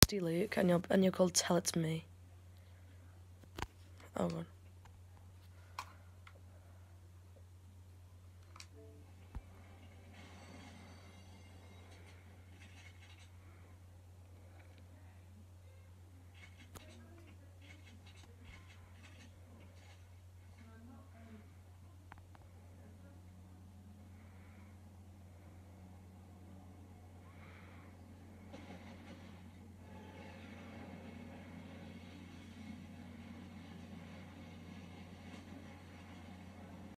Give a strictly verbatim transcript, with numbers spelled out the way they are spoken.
Luke, and you're and you're called Tell It To Me. Oh god.